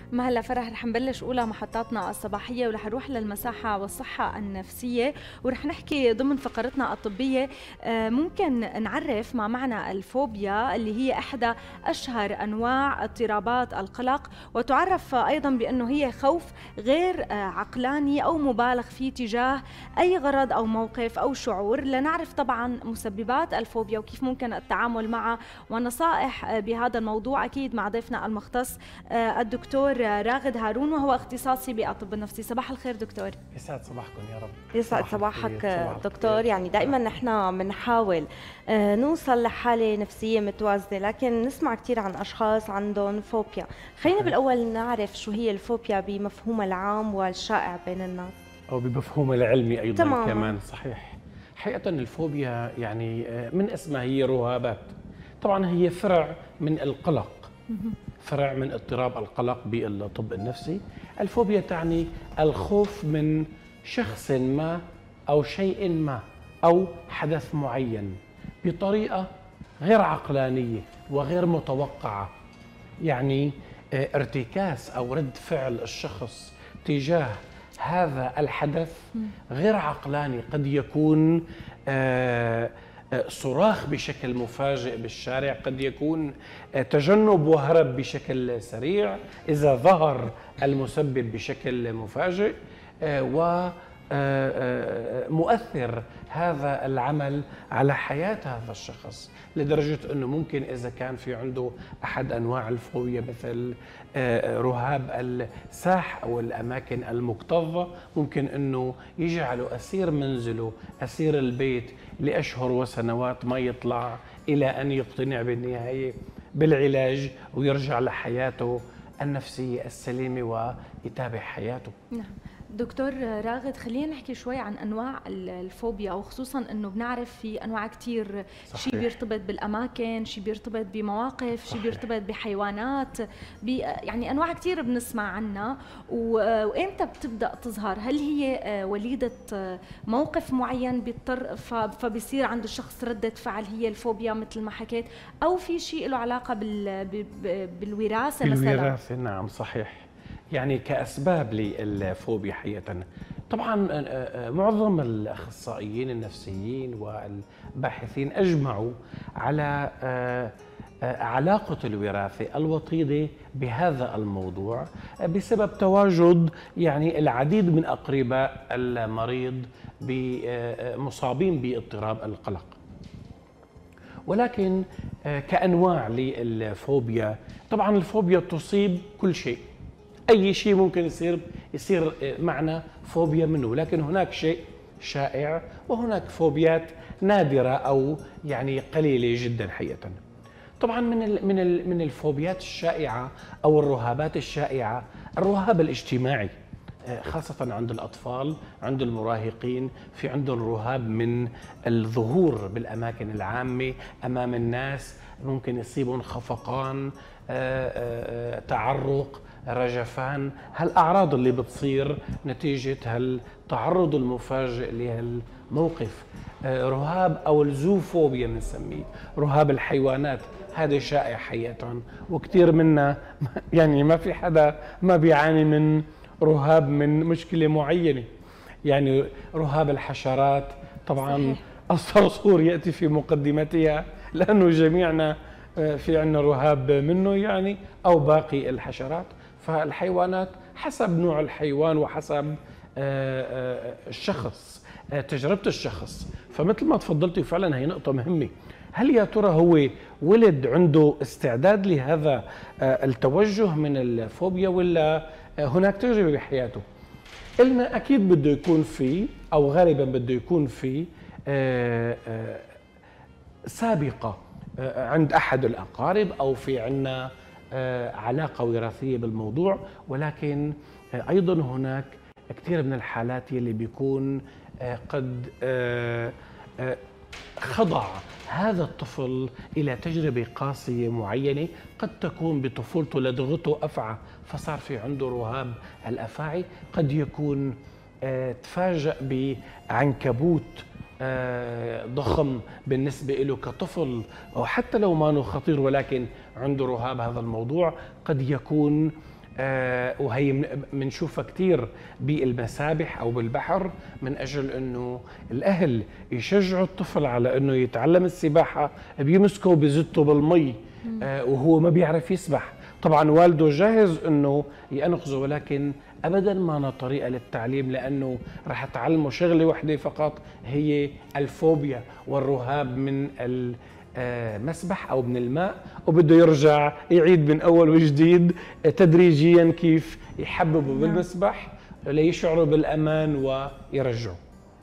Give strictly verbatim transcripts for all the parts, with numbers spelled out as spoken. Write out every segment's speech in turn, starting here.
ما هلا فرح رح نبلش اولى محطاتنا الصباحيه ورح نروح للمساحه والصحه النفسيه ورح نحكي ضمن فقرتنا الطبيه. آه، ممكن نعرف ما معنى الفوبيا اللي هي احدى اشهر انواع اضطرابات القلق، وتعرف ايضا بانه هي خوف غير آه، عقلاني او مبالغ فيه تجاه اي غرض او موقف او شعور. لنعرف طبعا مسببات الفوبيا وكيف ممكن التعامل معها ونصائح آه، بهذا الموضوع اكيد مع ضيفنا المختص آه، الدكتور راغد هارون، وهو اختصاصي بالطب النفسي. صباح الخير دكتور. يسعد صباحكم يا رب. يسعد صباحك دكتور. يعني دائما نحن بنحاول آه، نوصل لحاله نفسيه متوازنه، لكن نسمع كثير عن اشخاص عندهم فوبيا. خلينا بالاول نعرف شو هي الفوبيا بمفهومها العام والشائع بين الناس، او بمفهومها العلمي ايضا. تماما. كمان صحيح. حقيقه الفوبيا يعني من اسمها هي رهابات. طبعا هي فرع من القلق، فرع من اضطراب القلق بالطب النفسي. الفوبيا تعني الخوف من شخص ما أو شيء ما أو حدث معين بطريقة غير عقلانية وغير متوقعة. يعني ارتكاس أو رد فعل الشخص تجاه هذا الحدث غير عقلاني. قد يكون آه صراخ بشكل مفاجئ بالشارع، قد يكون تجنب وهرب بشكل سريع إذا ظهر المسبب بشكل مفاجئ، ومؤثر هذا العمل على حياة هذا الشخص لدرجة أنه ممكن إذا كان في عنده أحد أنواع الفوبيا مثل رهاب الساح أو الأماكن المكتظة، ممكن أنه يجعله أسير منزله، أسير البيت لأشهر وسنوات ما يطلع إلى أن يقتنع بالنهاية بالعلاج ويرجع لحياته النفسية السليمة ويتابع حياته. نعم دكتور راغد، خلينا نحكي شوي عن انواع الفوبيا، وخصوصا انه بنعرف في انواع كثير، شيء بيرتبط بالاماكن، شيء بيرتبط بمواقف، شيء بيرتبط بحيوانات، بي يعني انواع كثير بنسمع عنها. وامتى بتبدا تظهر؟ هل هي وليده موقف معين بيضطر فبيصير عند الشخص رده فعل هي الفوبيا مثل ما حكيت، او في شيء له علاقه بال بالوراثه مثلا؟ بالوراثه، نعم صحيح. يعني كأسباب للفوبيا حقيقة، طبعا معظم الأخصائيين النفسيين والباحثين أجمعوا على علاقة الوراثة الوطيدة بهذا الموضوع بسبب تواجد يعني العديد من أقرباء المريض مصابين باضطراب القلق. ولكن كأنواع للفوبيا، طبعا الفوبيا تصيب كل شيء، أي شيء ممكن يصير يصير معنا فوبيا منه، لكن هناك شيء شائع وهناك فوبيات نادرة أو يعني قليلة جدا حقيقة. طبعا من ال من ال من الفوبيات الشائعة أو الرهابات الشائعة الرهاب الاجتماعي، خاصة عند الأطفال، عند المراهقين، في عندهم رهاب من الظهور بالأماكن العامة أمام الناس، ممكن يصيبهم خفقان، تعرق، رجفان، هالأعراض اللي بتصير نتيجة هالتعرض المفاجئ لهالموقف. رهاب أو الزوفوبيا بنسميه، رهاب الحيوانات، هذا شائع حقيقة وكثير منا يعني ما في حدا ما بيعاني من رهاب من مشكلة معينة. يعني رهاب الحشرات طبعا صحيح. الصرصور يأتي في مقدمتها لأنه جميعنا في عنا رهاب منه يعني، أو باقي الحشرات. فالحيوانات حسب نوع الحيوان وحسب الشخص، تجربة الشخص. فمثل ما تفضلتي فعلا هي نقطة مهمة، هل يا ترى هو ولد عنده استعداد لهذا التوجه من الفوبيا ولا هناك تجربة بحياته؟ قلنا أكيد بده يكون في، أو غالبا بده يكون في سابقة عند أحد الأقارب أو في عنا علاقة وراثية بالموضوع. ولكن أيضا هناك كثير من الحالات يلي بيكون قد خضع هذا الطفل إلى تجربة قاسية معينة، قد تكون بطفولته لدغته أفعى فصار في عنده رهاب الأفاعي، قد يكون تفاجأ بعنكبوت ضخم بالنسبة له كطفل، أو حتى لو ما خطير ولكن عنده رهاب هذا الموضوع. قد يكون آه وهي بنشوفها كثير بالمسابح او بالبحر، من اجل انه الاهل يشجعوا الطفل على انه يتعلم السباحه، بيمسكه وبيزته بالمي آه وهو ما بيعرف يسبح. طبعا والده جاهز انه ينقذه، ولكن ابدا ما طريقه للتعليم، لانه رح تعلمه شغله وحده فقط، هي الفوبيا والرهاب من المسبح او من الماء، وبده يرجع يعيد من اول وجديد تدريجيا كيف يحببوا بالمسبح ليشعروا بالامان ويرجعوا.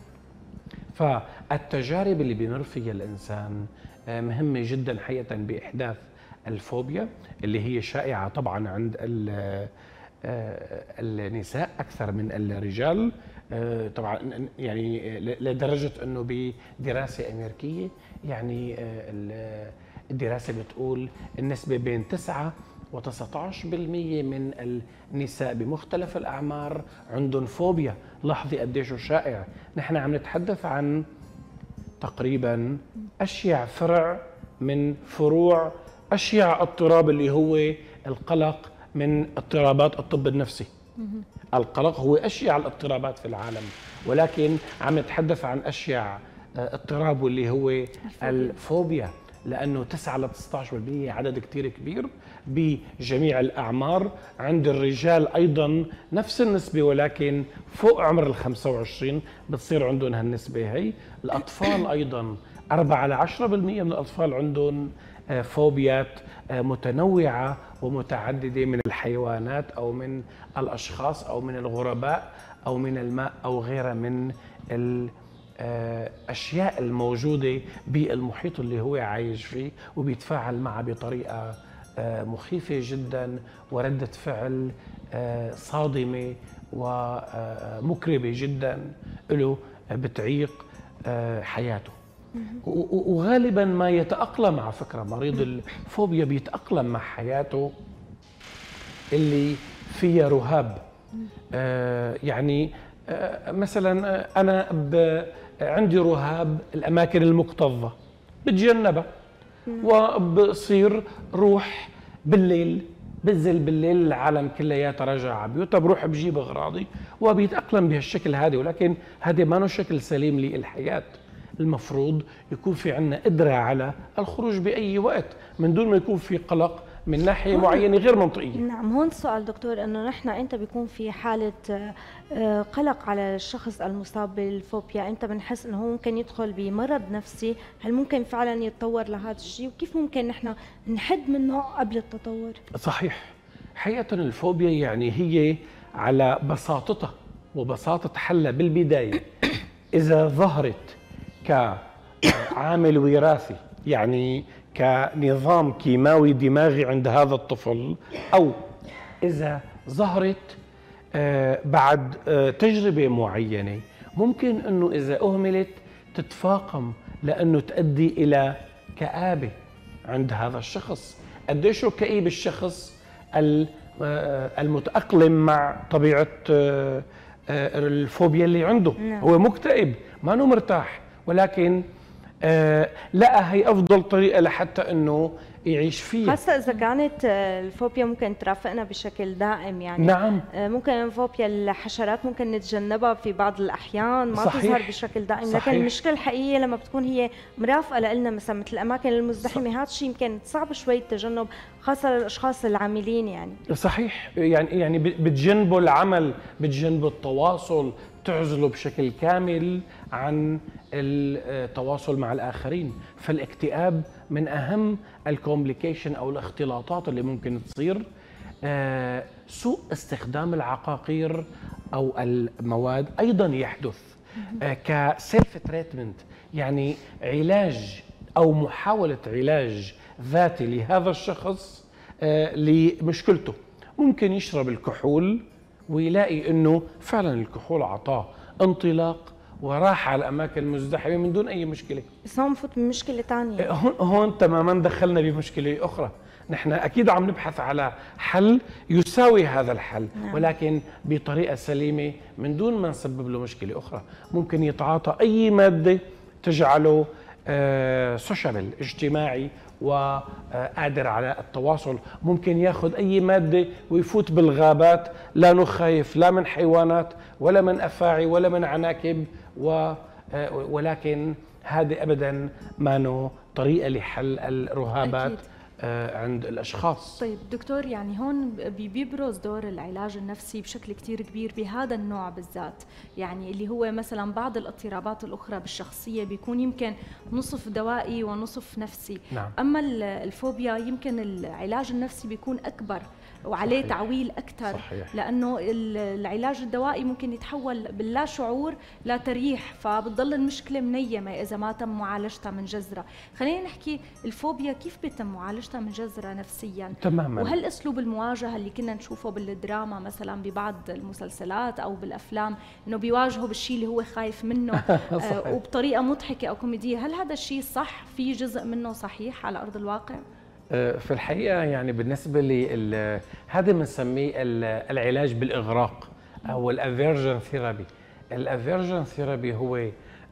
فالتجارب اللي بيمر فيها الانسان مهمه جدا حقيقه باحداث الفوبيا، اللي هي شائعه طبعا عند النساء اكثر من الرجال. طبعا يعني لدرجه انه بدراسه امريكيه يعني الدراسه بتقول النسبه بين تسعة وتسعة عشر بالمئة من النساء بمختلف الاعمار عندهم فوبيا. لاحظي قديش شائع. نحن عم نتحدث عن تقريبا اشيع فرع من فروع اشيع اضطراب اللي هو القلق من اضطرابات الطب النفسي. القلق هو اشيع الاضطرابات في العالم، ولكن عم نتحدث عن اشيع اضطراب واللي هو الفوبيا، لانه تسعة ل تسعة عشر بالمئة عدد كثير كبير بجميع الاعمار. عند الرجال ايضا نفس النسبه، ولكن فوق عمر ال خمسة وعشرين بتصير عندهم هالنسبه هي. الاطفال ايضا أربعة إلى عشرة بالمئة من الاطفال عندهم فوبيات متنوعة ومتعددة من الحيوانات أو من الأشخاص أو من الغرباء أو من الماء أو غيرها من الأشياء الموجودة بالمحيط اللي هو عايش فيه، وبيتفاعل معها بطريقة مخيفة جدا وردة فعل صادمة ومكربة جدا له بتعيق حياته. وغالبا ما يتأقلم، على فكرة مريض الفوبيا بيتأقلم مع حياته اللي فيها رهاب. آه يعني آه مثلا أنا عندي رهاب الأماكن المكتظة بتجنبها، وبصير روح بالليل، بنزل بالليل العالم كلياتها راجعة على بيوتها، بروح بجيب أغراضي وبيتأقلم بهالشكل هذا. ولكن هذا ما هو شكل سليم للحياة. المفروض يكون في عندنا قدرة على الخروج بأي وقت من دون ما يكون في قلق من ناحية معينة غير منطقية. نعم، هون السؤال دكتور، انه نحن امتى بيكون في حالة قلق على الشخص المصاب بالفوبيا؟ امتى بنحس انه هو ممكن يدخل بمرض نفسي؟ هل ممكن فعلا يتطور لهذا الشيء؟ وكيف ممكن نحن نحد منه قبل التطور؟ صحيح. حقيقة الفوبيا يعني هي على بساطتها وبساطة حلها بالبداية إذا ظهرت كعامل وراثي، يعني كنظام كيماوي دماغي عند هذا الطفل، أو إذا ظهرت بعد تجربة معينة، ممكن أنه إذا أهملت تتفاقم لأنه تؤدي إلى كآبة عند هذا الشخص. قديش كئيب الشخص المتأقلم مع طبيعة الفوبيا اللي عنده. هو مكتئب، ما أنه مرتاح، ولكن آه لقى هي أفضل طريقة لحتى أنه يعيش فيها، خاصة إذا كانت الفوبيا ممكن ترافقنا بشكل دائم. يعني نعم، ممكن فوبيا الحشرات ممكن نتجنبها في بعض الأحيان، ما صحيح. تظهر بشكل دائم. صحيح. لكن المشكلة الحقيقية لما بتكون هي مرافقة لنا، مثلا مثل الأماكن المزدحمة، هذا الشيء يمكن صعب شوي التجنب، خاصة للأشخاص العاملين. يعني صحيح، يعني يعني بتجنبوا العمل، بتجنبوا التواصل، تعزلوا بشكل كامل عن التواصل مع الآخرين. فالاكتئاب من أهم الكومبليكيشن أو الاختلاطات اللي ممكن تصير. آه سوء استخدام العقاقير أو المواد أيضا يحدث آه كسيلف تريتمنت، يعني علاج أو محاولة علاج ذاتي لهذا الشخص آه لمشكلته. ممكن يشرب الكحول ويلاقي أنه فعلا الكحول عطاه انطلاق وراح على الأماكن المزدحمة من دون أي مشكلة. بس هون بفوت بمشكلة ثانية. هون هون تماما دخلنا بمشكلة أخرى. نحن أكيد عم نبحث على حل يساوي هذا الحل، نعم. ولكن بطريقة سليمة من دون ما نسبب له مشكلة أخرى. ممكن يتعاطى أي مادة تجعله آه سوشيبل، اجتماعي وقادر على التواصل، ممكن ياخذ اي ماده ويفوت بالغابات، لا نخايف لا من حيوانات ولا من افاعي ولا من عناكب، و ولكن هذه ابدا ما طريقه لحل الرهابات أكيد. عند الاشخاص. طيب دكتور، يعني هون بيبرز دور العلاج النفسي بشكل كتير كبير بهذا النوع بالذات، يعني اللي هو مثلا بعض الاضطرابات الاخرى بالشخصيه بيكون يمكن نصف دوائي ونصف نفسي. نعم. اما الفوبيا يمكن العلاج النفسي بيكون اكبر وعليه صحيح. تعويل اكثر، صحيح. لانه العلاج الدوائي ممكن يتحول باللا شعور لتريح، فبتضل المشكله منيمه اذا ما تم معالجتها من جذرها. خلينا نحكي الفوبيا كيف بيتم معالجتها من جذرها نفسيا تماما، وهل اسلوب المواجهه اللي كنا نشوفه بالدراما مثلا ببعض المسلسلات او بالافلام انه بيواجهوا بالشيء اللي هو خايف منه آه وبطريقه مضحكه او كوميديه، هل هذا الشيء صح؟ في جزء منه صحيح على ارض الواقع؟ في الحقيقه يعني بالنسبه لي هذا بنسميه العلاج بالاغراق او الافيرجن ثيرابي. الافيرجن ثيرابي هو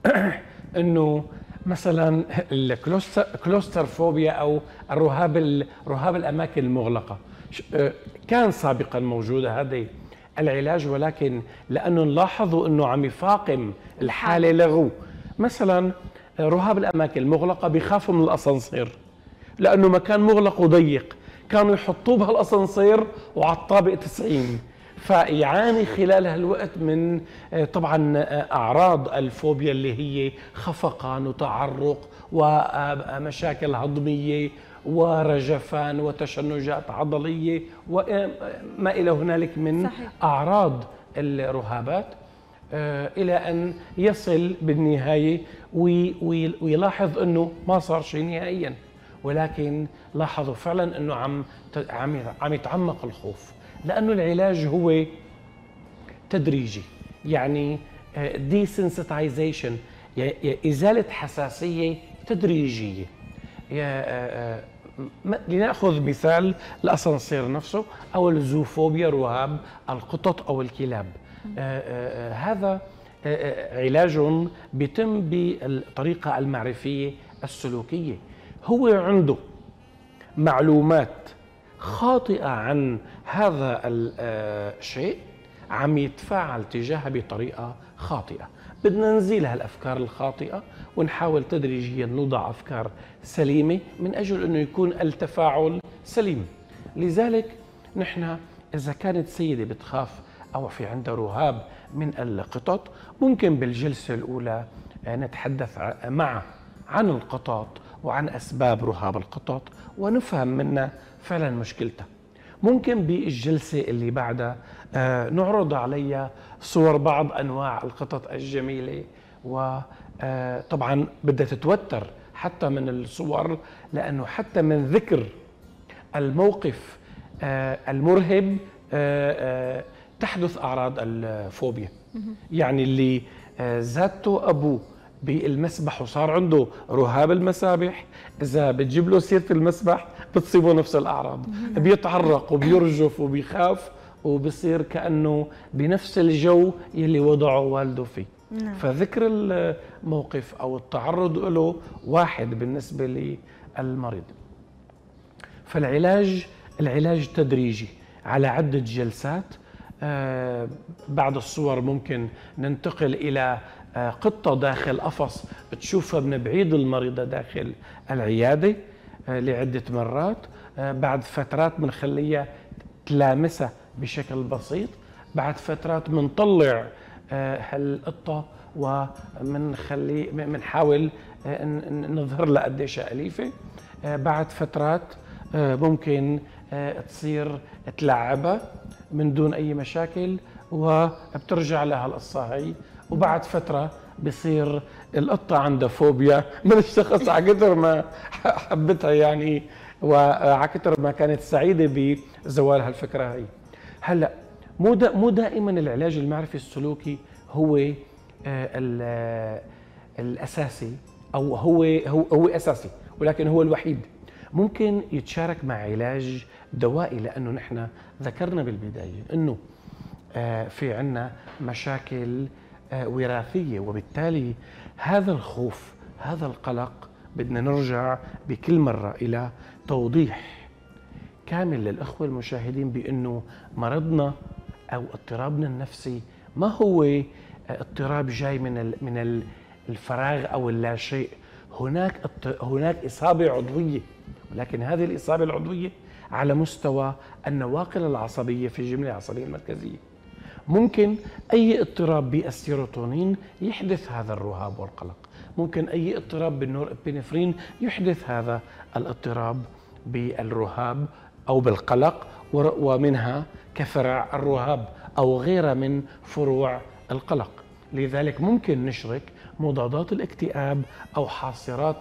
انه مثلا الكلوسترفوبيا او الرهاب رهاب الاماكن المغلقه كان سابقا موجوده هذا العلاج، ولكن لانه نلاحظوا انه عم يفاقم الحاله لغو. مثلا رهاب الاماكن المغلقه بيخافوا من الاسانسير لانه مكان مغلق وضيق، كانوا يحطوه بهالاسانسير وعلى الطابق تسعين، فيعاني خلال هالوقت من طبعا اعراض الفوبيا اللي هي خفقان وتعرق ومشاكل هضميه ورجفان وتشنجات عضليه وما الى هنالك من صحيح. اعراض الرهابات، الى ان يصل بالنهايه ويلاحظ انه ما صار شيء نهائيا، ولكن لاحظوا فعلا انه عم عم عم يتعمق الخوف، لانه العلاج هو تدريجي، يعني desensitization، ازاله حساسيه تدريجيه. لناخذ مثال الاسانسير نفسه او الزوفوبيا، رهاب القطط او الكلاب. هذا علاج بيتم بالطريقه المعرفيه السلوكيه. هو عنده معلومات خاطئة عن هذا الشيء، عم يتفاعل تجاهها بطريقة خاطئة. بدنا نزيل هالأفكار الخاطئة ونحاول تدريجيا نوضع أفكار سليمة من أجل أنه يكون التفاعل سليم. لذلك نحن إذا كانت سيدة بتخاف أو في عندها رهاب من القطط، ممكن بالجلسة الأولى نتحدث معها عن القطط وعن أسباب رهاب القطط ونفهم منها فعلا مشكلتها. ممكن بالجلسة اللي بعدها آه نعرض عليها صور بعض أنواع القطط الجميلة، وطبعا بدها تتوتر حتى من الصور، لأنه حتى من ذكر الموقف آه المرهب آه آه تحدث أعراض الفوبيا. يعني اللي آه زادته أبوه بالمسبح وصار عنده رهاب المسابح، إذا بتجيب له سيرة المسبح بتصيبه نفس الأعراض، بيتعرق وبيرجف وبيخاف وبصير كأنه بنفس الجو يلي وضعه والده فيه. نعم. فذكر الموقف أو التعرض له واحد بالنسبة للمريض. فالعلاج العلاج تدريجي على عدة جلسات. آه بعد الصور ممكن ننتقل إلى آه قطة داخل قفص تشوفها من بعيد المريضة داخل العيادة آه لعدة مرات. آه بعد فترات بنخليها تلامسها بشكل بسيط، بعد فترات بنطلع آه هالقطة ومنخلي بنحاول آه نظهر لها قديش أليفة. آه بعد فترات آه ممكن آه تصير تلعبها من دون أي مشاكل وبترجع لها القصة هي. وبعد فترة بصير القطة عندها فوبيا من الشخص على كثر ما حبتها يعني، وعلى كثر ما كانت سعيدة بزوال هالفكرة هي. هلا مو دا مو دائما العلاج المعرفي السلوكي هو آه الأساسي أو هو هو هو أساسي، ولكن هو الوحيد. ممكن يتشارك مع علاج دوائي، لأنه نحن ذكرنا بالبداية أنه آه في عنا مشاكل آه وراثية، وبالتالي هذا الخوف هذا القلق بدنا نرجع بكل مرة إلى توضيح كامل للأخوة المشاهدين بأنه مرضنا أو اضطرابنا النفسي ما هو اضطراب جاي من من الفراغ أو اللا شيء. هناك هناك إصابة عضوية، ولكن هذه الإصابة العضوية على مستوى النواقل العصبية في الجملة العصبية المركزية. ممكن أي اضطراب بالسيروتونين يحدث هذا الرهاب والقلق، ممكن أي اضطراب بالنورابينفرين يحدث هذا الاضطراب بالرهاب أو بالقلق، ومنها كفرع الرهاب أو غيرها من فروع القلق. لذلك ممكن نشرك مضادات الاكتئاب أو حاصرات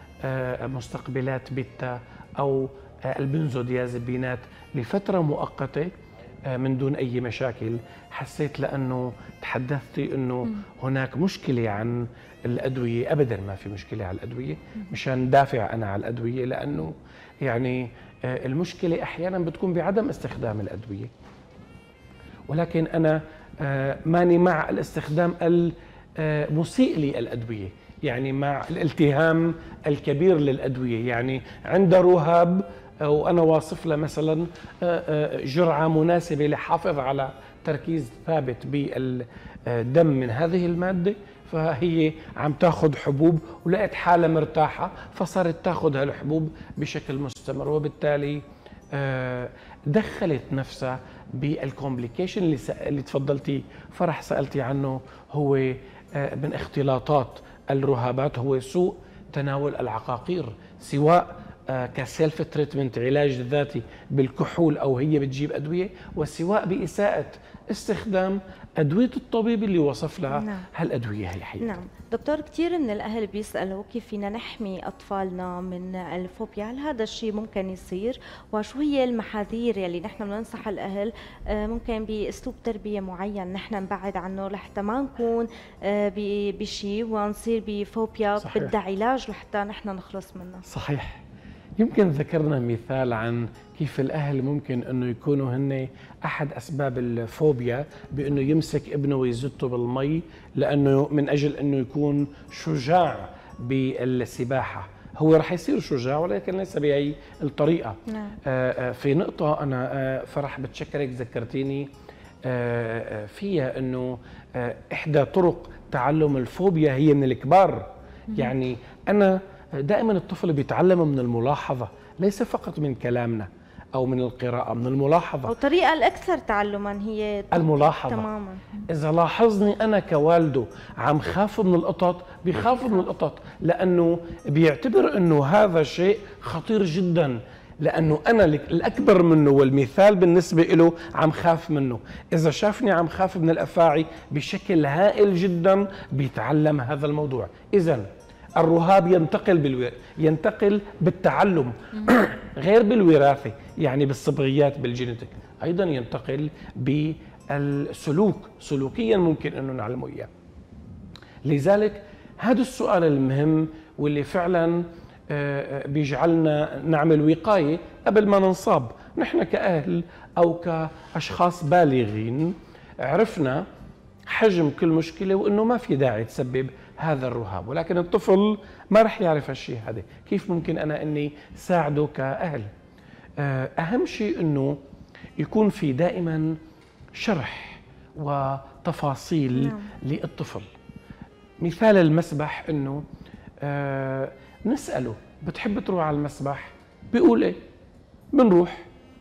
مستقبلات بيتا أو البنزوديازيبينات لفترة مؤقتة من دون أي مشاكل. حسيت لأنه تحدثتي أنه هناك مشكلة عن الأدوية، أبدا ما في مشكلة على الأدوية، مشان دافع أنا على الأدوية، لأنه يعني المشكلة أحيانا بتكون بعدم استخدام الأدوية، ولكن أنا ماني مع الاستخدام المسيء للأدوية، يعني مع الالتهام الكبير للأدوية. يعني عند رهاب وأنا واصف له مثلا جرعة مناسبة لحافظ على تركيز ثابت بالدم من هذه المادة، فهي عم تاخذ حبوب ولقيت حالها مرتاحة فصارت تاخذ هالحبوب بشكل مستمر، وبالتالي دخلت نفسها بالكومبليكيشن اللي, اللي تفضلتي فرح سألتي عنه، هو من اختلاطات الرهابات هو سوء تناول العقاقير، سواء كسيلف تريتمنت علاج ذاتي بالكحول أو هي بتجيب أدوية، وسواء بإساءة استخدام أدوية الطبيب اللي وصف لها نعم. هالأدوية هي حقيقة. نعم دكتور، كثير من الأهل بيسألوا كيف فينا نحمي أطفالنا من الفوبيا، هل هذا الشيء ممكن يصير؟ وشو هي المحاذير يلي نحن بننصح الأهل ممكن بأسلوب تربية معين نحن نبعد عنه لحتى ما نكون بشيء ونصير بفوبيا بدها علاج لحتى نحن نخلص منها؟ صحيح. يمكن ذكرنا مثال عن كيف الأهل ممكن أنه يكونوا هن أحد أسباب الفوبيا بأنه يمسك ابنه ويزته بالمي لأنه من أجل أنه يكون شجاع بالسباحة. هو رح يصير شجاع ولكن ليس بهي الطريقة. نعم. آه في نقطة أنا آه فرح بتشكرك ذكرتيني آه فيها أنه آه إحدى طرق تعلم الفوبيا هي من الكبار. مم. يعني أنا دائما الطفل بيتعلم من الملاحظة، ليس فقط من كلامنا أو من القراءة، من الملاحظة. والطريقة الأكثر تعلما هي الملاحظة تماما. إذا لاحظني أنا كوالده عم خاف من القطط، بيخاف من القطط لأنه بيعتبر أنه هذا شيء خطير جدا، لأنه أنا الأكبر منه والمثال بالنسبة له عم خاف منه. إذا شافني عم خاف من الأفاعي بشكل هائل جدا بيتعلم هذا الموضوع. إذن الرهاب ينتقل بالو... ينتقل بالتعلم غير بالوراثة، يعني بالصبغيات بالجينيتك، أيضا ينتقل بالسلوك، سلوكيا ممكن أنه نعلمه إياه. لذلك هذا السؤال المهم واللي فعلا بيجعلنا نعمل وقاية قبل ما ننصاب. نحن كأهل أو كأشخاص بالغين عرفنا حجم كل مشكلة وأنه ما في داعي تسبب هذا الرهاب، ولكن الطفل ما رح يعرف هالشيء هذا. كيف ممكن أنا أني ساعده كأهل؟ أهم شيء أنه يكون في دائما شرح وتفاصيل نعم. للطفل. مثال المسبح أنه آه نسأله بتحب تروح على المسبح؟ بيقول إيه؟ بنروح.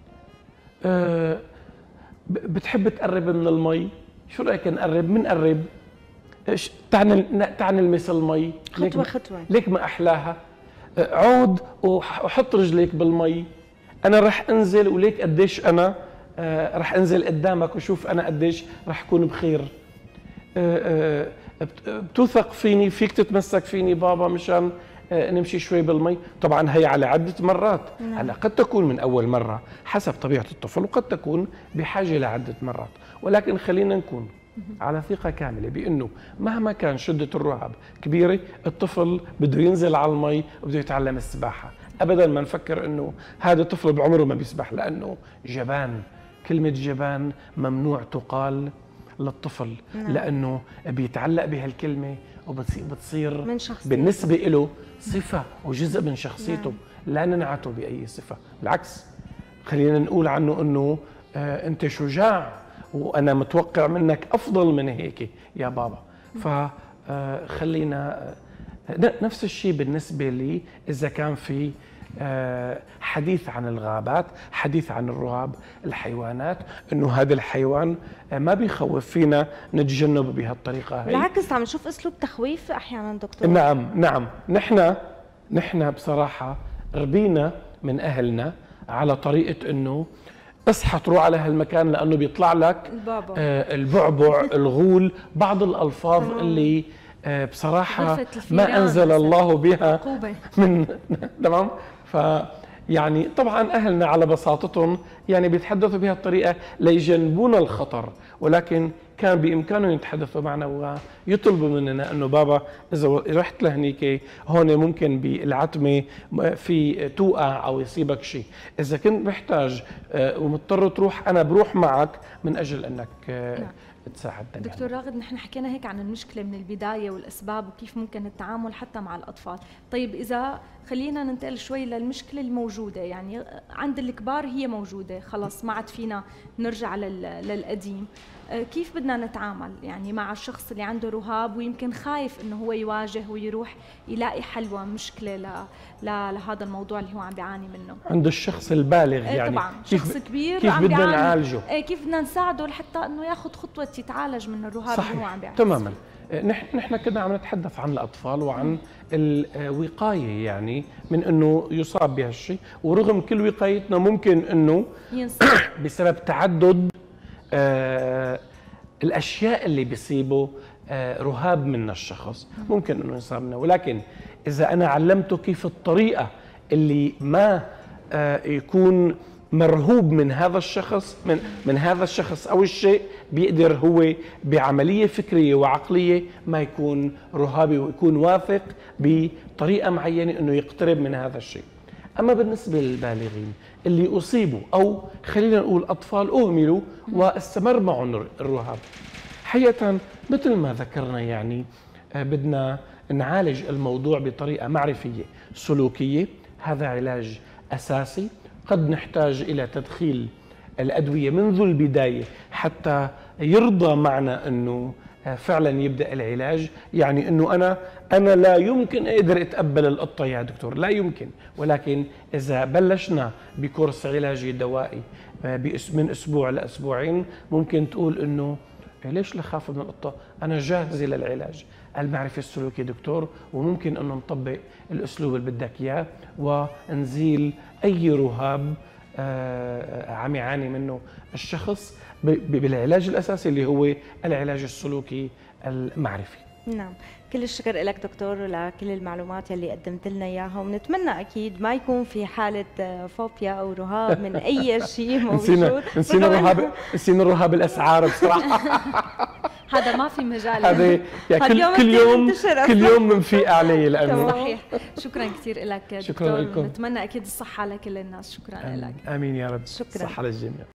آه بتحب تقرب من المي؟ شو رأيك نقرب؟ منقرب. ايش تعني تعني نلمس المي خطوه خطوه، ليك ما احلاها. عود وحط رجليك بالمي. انا رح انزل وليك قديش انا آه رح انزل قدامك وشوف انا قديش رح اكون بخير. آه آه بتوثق فيني، فيك تتمسك فيني بابا مشان آه نمشي شوي بالمي. طبعا هي على عده مرات. نعم. هلا قد تكون من اول مره حسب طبيعه الطفل، وقد تكون بحاجه لعده مرات، ولكن خلينا نكون على ثقة كاملة بأنه مهما كان شدة الرهاب كبيرة الطفل بده ينزل على المي وبده يتعلم السباحة. أبدا ما نفكر أنه هذا الطفل بعمره ما بيسبح، لأنه جبان. كلمة جبان ممنوع تقال للطفل. نعم. لأنه بيتعلق بهالكلمة وبتصير من شخصيته بالنسبه له صفه وجزء من شخصيته. نعم. لا ننعته باي صفه، بالعكس خلينا نقول عنه انه آه انت شجاع وانا متوقع منك افضل من هيك يا بابا. فخلينا آه نفس الشيء بالنسبه لي اذا كان في آه حديث عن الغابات، حديث عن الرهاب، الحيوانات، انه هذا الحيوان آه ما بيخوف فينا نتجنب بهالطريقه هي. بالعكس عم نشوف اسلوب تخويف احيانا دكتور. نعم نعم، نحن نحن بصراحه ربينا من اهلنا على طريقه انه اصحى تروح على هالمكان لانه بيطلع لك البعبع آه البعبع الغول، بعض الالفاظ اللي آه بصراحه ما انزل الله بها من تمام. ف يعني طبعا اهلنا على بساطتهم يعني بيتحدثوا بهالطريقه ليجنبونا الخطر، ولكن كان بامكانهم يتحدثوا معنا ويطلبوا مننا انه بابا اذا رحت لهنيك هون ممكن بالعتمه في توقع او يصيبك شيء، اذا كنت محتاج ومضطر تروح انا بروح معك من اجل انك نعم. تساعدني. دكتور راغد، نحن حكينا هيك عن المشكله من البدايه والاسباب وكيف ممكن التعامل حتى مع الاطفال. طيب اذا خلينا ننتقل شوي للمشكله الموجوده، يعني عند الكبار هي موجوده خلص ما عاد فينا نرجع للقديم، كيف بدنا نتعامل يعني مع الشخص اللي عنده رهاب ويمكن خايف انه هو يواجه ويروح يلاقي حلوى مشكله ل... ل... لهذا الموضوع اللي هو عم بيعاني منه عند الشخص البالغ يعني طبعا شخص كبير كيف عم بدنا بيعاني نعالجه؟ كيف بدنا نساعده لحتى انه ياخذ خطوه يتعالج من الرهاب صحيح. اللي هو عم بيعاني تماما. نحن نحن كنا عم نتحدث عن الاطفال وعن الوقايه يعني من انه يصاب بهالشيء، ورغم كل وقايتنا ممكن انه بسبب تعدد آه الاشياء اللي بيصيبه آه رهاب من الشخص ممكن انه يصاب منه، ولكن اذا انا علمته كيف الطريقه اللي ما آه يكون مرهوب من هذا الشخص من من هذا الشخص او الشيء، بيقدر هو بعمليه فكريه وعقليه ما يكون رهابي ويكون واثق بطريقه معينه انه يقترب من هذا الشيء. اما بالنسبه للبالغين اللي اصيبوا او خلينا نقول اطفال اهملوا واستمر معهم الرهاب، حقيقه مثل ما ذكرنا يعني بدنا نعالج الموضوع بطريقه معرفيه سلوكيه، هذا علاج اساسي. قد نحتاج إلى تدخيل الأدوية منذ البداية حتى يرضى معنا أنه فعلا يبدأ العلاج، يعني أنه أنا أنا لا يمكن أقدر أتقبل القطة يا دكتور، لا يمكن، ولكن إذا بلشنا بكورس علاجي دوائي من أسبوع لأسبوعين ممكن تقول أنه ليش لخاف من القطة؟ أنا جاهزة للعلاج. المعرفة السلوكية دكتور، وممكن أنه نطبق الأسلوب اللي بدك إياه ونزيل أي رهاب آه عم يعاني منه الشخص بالعلاج الأساسي اللي هو العلاج السلوكي المعرفي. نعم، كل الشكر لك دكتور ولكل المعلومات اللي قدمت لنا اياها، ونتمنى اكيد ما يكون في حاله فوبيا او رهاب من اي شيء موجود. نسينا نسينا الرهاب نسينا الرهاب الاسعار بصراحه. هذا ما في مجال، هذا يعني كل كل يوم كل يوم بنفيق عليه لانه صحيح. شكرا كثير لك شكرا دكتور، لكم. نتمنى اكيد الصحه لكل الناس. شكرا لك. امين يا رب. شكرا. الصحه للجميع.